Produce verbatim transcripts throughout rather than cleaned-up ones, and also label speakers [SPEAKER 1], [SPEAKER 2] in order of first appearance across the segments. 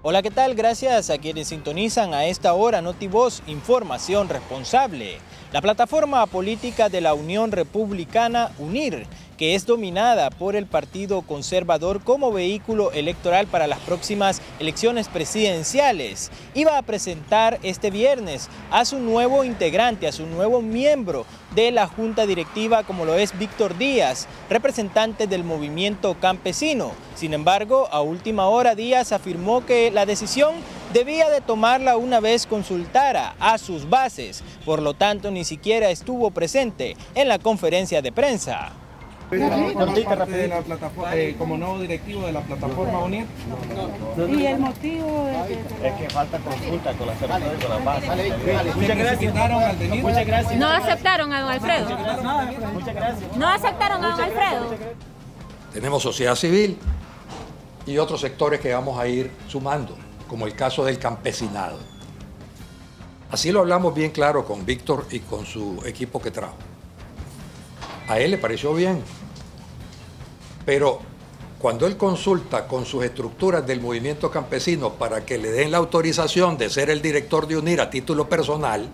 [SPEAKER 1] Hola, ¿qué tal? Gracias a quienes sintonizan a esta hora NotiVoz, información responsable. La plataforma política de la Unión Republicana UNIR, que es dominada por el Partido Conservador como vehículo electoral para las próximas elecciones presidenciales, iba a presentar este viernes a su nuevo integrante, a su nuevo miembro de la Junta Directiva, como lo es Víctor Díaz, representante del movimiento campesino. Sin embargo, a última hora Díaz afirmó que la decisión debía de tomarla una vez consultara a sus bases, por lo tanto ni siquiera estuvo presente en la conferencia de prensa.
[SPEAKER 2] De la plataforma, eh, como nuevo directivo de la plataforma UNIR.
[SPEAKER 3] ¿Y el motivo? De...
[SPEAKER 4] Es que falta consulta con las personas de la base.
[SPEAKER 2] Muchas gracias. Al venir.
[SPEAKER 4] Muchas gracias.
[SPEAKER 3] No aceptaron a don Alfredo.
[SPEAKER 4] Muchas gracias.
[SPEAKER 3] No aceptaron a don Alfredo.
[SPEAKER 5] Tenemos sociedad civil y otros sectores que vamos a ir sumando, como el caso del campesinado. Así lo hablamos bien claro con Víctor y con su equipo que trajo. A él le pareció bien, pero cuando él consulta con sus estructuras del movimiento campesino para que le den la autorización de ser el director de UNIR a título personal,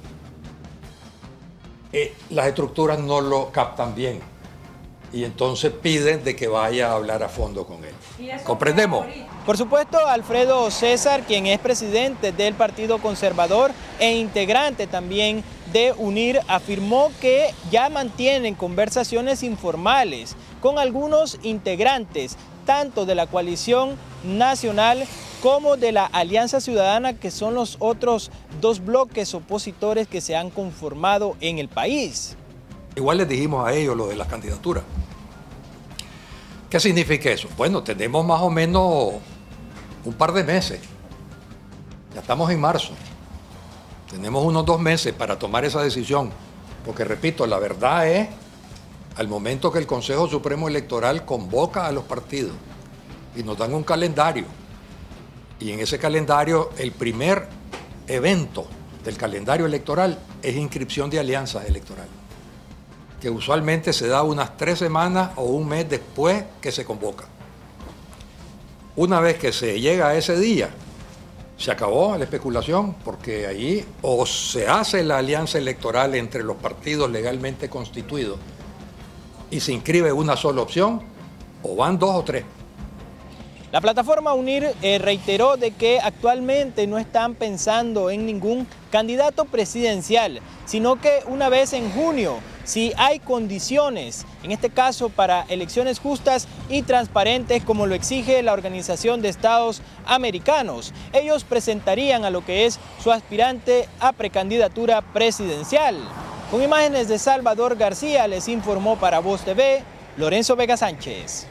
[SPEAKER 5] eh, las estructuras no lo captan bien y entonces piden de que vaya a hablar a fondo con él. ¿Comprendemos?
[SPEAKER 1] Por supuesto, Alfredo César, quien es presidente del Partido Conservador e integrante también de UNIR, afirmó que ya mantienen conversaciones informales con algunos integrantes, tanto de la coalición nacional como de la Alianza Ciudadana, que son los otros dos bloques opositores que se han conformado en el país.
[SPEAKER 5] Igual les dijimos a ellos lo de las candidaturas. ¿Qué significa eso? Bueno, tenemos más o menos un par de meses. Ya estamos en marzo. Tenemos unos dos meses para tomar esa decisión. Porque, repito, la verdad es, al momento que el Consejo Supremo Electoral convoca a los partidos y nos dan un calendario, y en ese calendario el primer evento del calendario electoral es inscripción de alianzas electorales, que usualmente se da unas tres semanas o un mes después que se convoca. Una vez que se llega a ese día, se acabó la especulación, porque ahí o se hace la alianza electoral entre los partidos legalmente constituidos y se inscribe una sola opción, o van dos o tres.
[SPEAKER 1] La plataforma UNIR eh, reiteró de que actualmente no están pensando en ningún candidato presidencial, sino que una vez en junio, si hay condiciones, en este caso para elecciones justas y transparentes como lo exige la Organización de Estados Americanos, ellos presentarían a lo que es su aspirante a precandidatura presidencial. Con imágenes de Salvador García les informó para Voz T V, Lorenzo Vega Sánchez.